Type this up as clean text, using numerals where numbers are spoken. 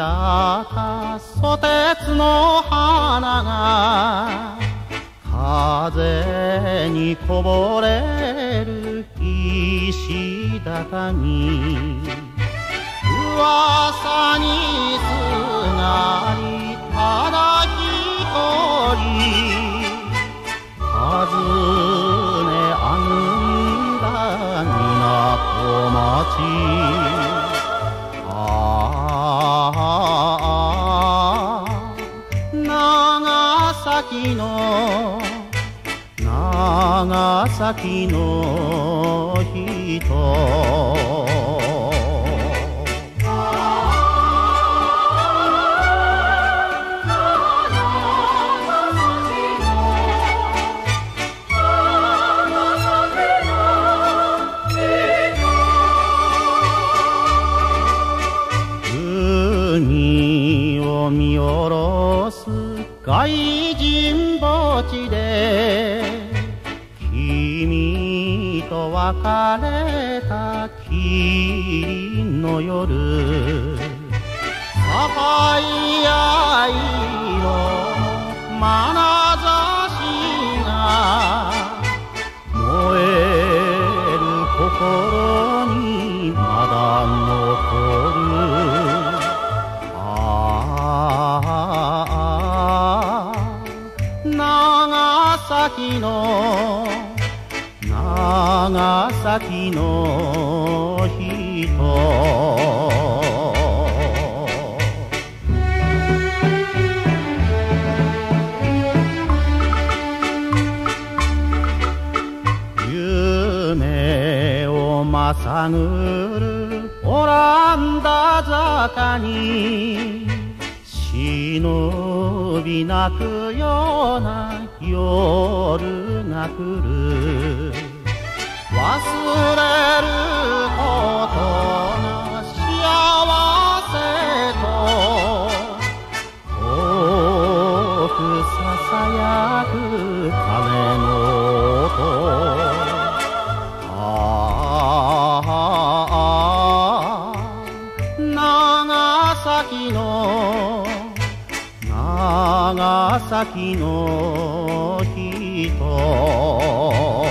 ったソテツの花が風にこぼれる石畳に噂にすがりただ一人訪ねあぐんだ港町長崎の人海を見下ろす外人墓地で君と別れた霧の夜赤い愛の眼差しが燃える心にまだ残る長崎の人夢をまさぐるオランダ坂に忍び泣くような夜が来る忘れることが幸せと遠くささやく鐘の音長崎の人